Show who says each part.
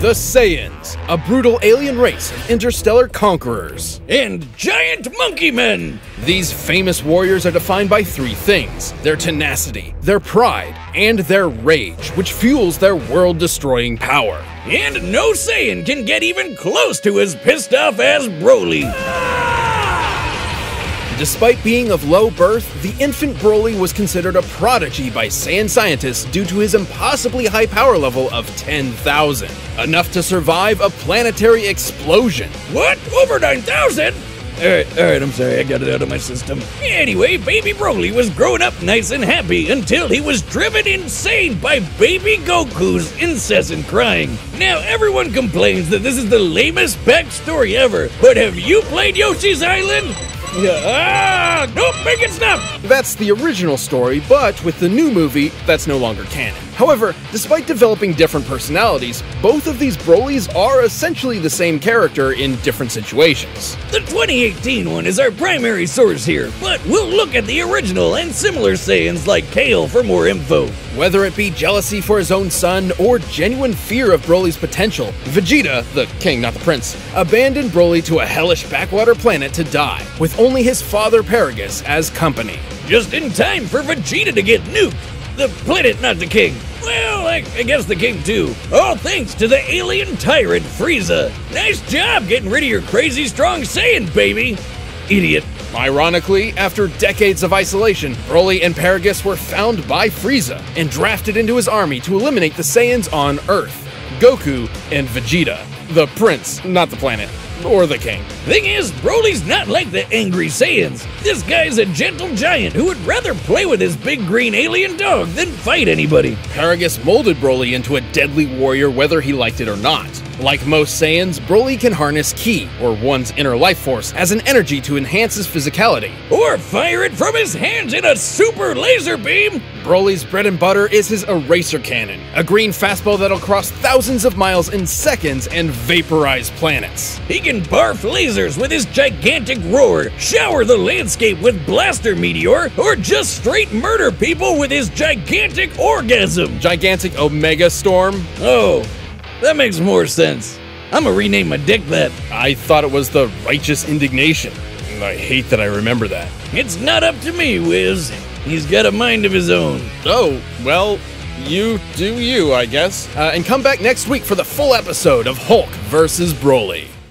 Speaker 1: The Saiyans, a brutal alien race of interstellar conquerors.
Speaker 2: And giant monkey men!
Speaker 1: These famous warriors are defined by three things: their tenacity, their pride, and their rage, which fuels their world-destroying power.
Speaker 2: And no Saiyan can get even close to as pissed off as Broly.
Speaker 1: Despite being of low birth, the infant Broly was considered a prodigy by Saiyan scientists due to his impossibly high power level of 10,000, enough to survive a planetary explosion.
Speaker 2: What? Over 9,000? Alright, I'm sorry, I got it out of my system. Anyway, baby Broly was growing up nice and happy until he was driven insane by baby Goku's incessant crying. Now, everyone complains that this is the lamest backstory ever, but have you played Yoshi's Island? Nope, make it stop!
Speaker 1: That's the original story, but with the new movie, that's no longer canon. However, despite developing different personalities, both of these Brolys are essentially the same character in different situations.
Speaker 2: The 2018 one is our primary source here, but we'll look at the original and similar Saiyans like Kale for more info.
Speaker 1: Whether it be jealousy for his own son or genuine fear of Broly's potential, Vegeta, the king not the prince, abandoned Broly to a hellish backwater planet to die, with only his father Paragus as company.
Speaker 2: Just in time for Vegeta to get nuked. The planet, not the king. Well, I guess the king too. All thanks to the alien tyrant Frieza. Nice job getting rid of your crazy strong Saiyan, baby. Idiot.
Speaker 1: Ironically, after decades of isolation, Broly and Paragus were found by Frieza and drafted into his army to eliminate the Saiyans on Earth, Goku and Vegeta. The prince, not the planet. Or the king.
Speaker 2: Thing is, Broly's not like the angry Saiyans. This guy's a gentle giant who would rather play with his big green alien dog than fight anybody.
Speaker 1: Paragus molded Broly into a deadly warrior whether he liked it or not. Like most Saiyans, Broly can harness Ki, or one's inner life force, as an energy to enhance his physicality.
Speaker 2: Or fire it from his hands in a super laser beam!
Speaker 1: Broly's bread and butter is his Eraser Cannon, a green fastball that'll cross thousands of miles in seconds and vaporize planets.
Speaker 2: He can barf lasers with his gigantic roar, shower the landscape with blaster meteor, or just straight murder people with his gigantic orgasm.
Speaker 1: Gigantic Omega Storm?
Speaker 2: Oh, that makes more sense. I'ma rename my dick that.
Speaker 1: I thought it was the Righteous Indignation. I hate that I remember that.
Speaker 2: It's not up to me, Wiz. He's got a mind of his own.
Speaker 1: Oh, well, you do you, I guess. And come back next week for the full episode of Hulk vs. Broly.